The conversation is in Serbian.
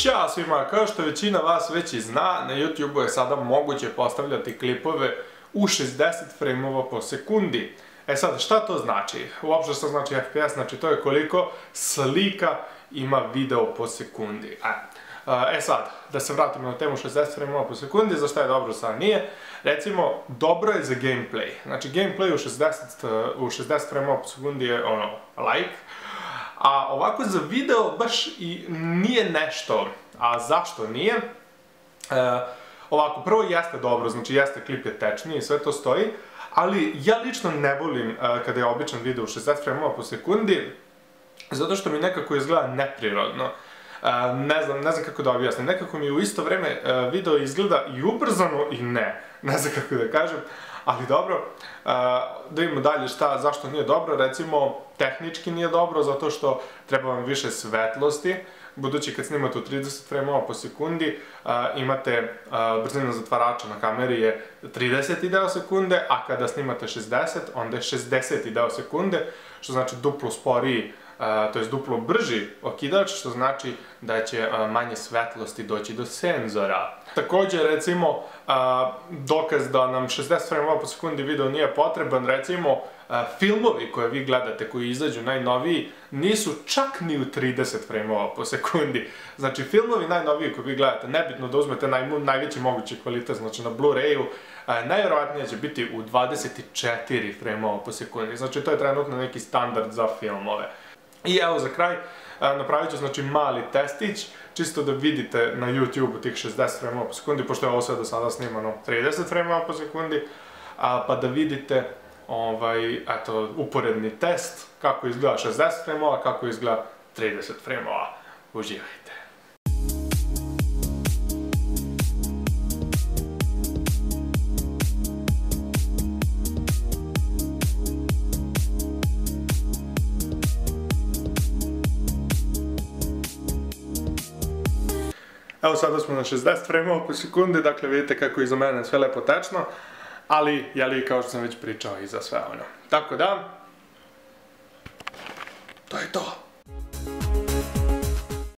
Ćao svima, kao što većina vas već i zna, na YouTube-u je sada moguće postavljati klipove u 60 frameova po sekundi. E sad, šta to znači? Uopšte što znači FPS, znači to je koliko slika ima video po sekundi. E sad, da se vratimo na temu 60 frameova po sekundi, za šta je dobro, sad nije. Recimo, dobro je za gameplay. Znači, gameplay u 60 frameova po sekundi je ono, like. A ovako za video baš i nije nešto. A zašto nije? Ovako, prvo jeste dobro, znači jeste klip je tečniji i sve to stoji, ali ja lično ne volim kada je običan video u 60 frameova po sekundi, zato što mi nekako izgleda neprirodno. Ne znam kako da objasnim, nekako mi u isto vreme video izgleda i ubrzano i ne znam kako da kažem, ali dobro, da vidimo dalje zašto nije dobro. Recimo, tehnički nije dobro zato što treba vam više svetlosti, budući kad snimate u 30 frameova po sekundi imate brzina zatvarača na kameri je 30 deo sekunde, a kada snimate 60 onda je 60 deo sekunde, što znači duplo sporiji, to je duplo brži okidač, što znači da će manje svetlosti doći do senzora. Također, recimo, dokaz da nam 60 frameova po sekundi video nije potreban, recimo, filmovi koje vi gledate, koji izađu najnoviji, nisu čak ni u 30 frameova po sekundi. Znači, filmovi najnoviji koji vi gledate, nebitno da uzmete najveći mogući kvalitet, znači na Blu-rayu, najvjerovatnije će biti u 24 frameova po sekundi. Znači, to je trenutno neki standard za filmove. I evo za kraj, napravit ću znači mali testić, čisto da vidite na YouTube-u tih 60 frameova po sekundi, pošto je ovo sve do sada snimano 30 frameova po sekundi, pa da vidite uporedni test, kako izgleda 60 frameova, kako izgleda 30 frameova. Uživajte! Evo sada smo na 60 frameova po sekundi, dakle vidite kako iza mene sve lepo tečno, ali, jeli, kao što sam već pričao, i za sve ono. Tako da, to je to.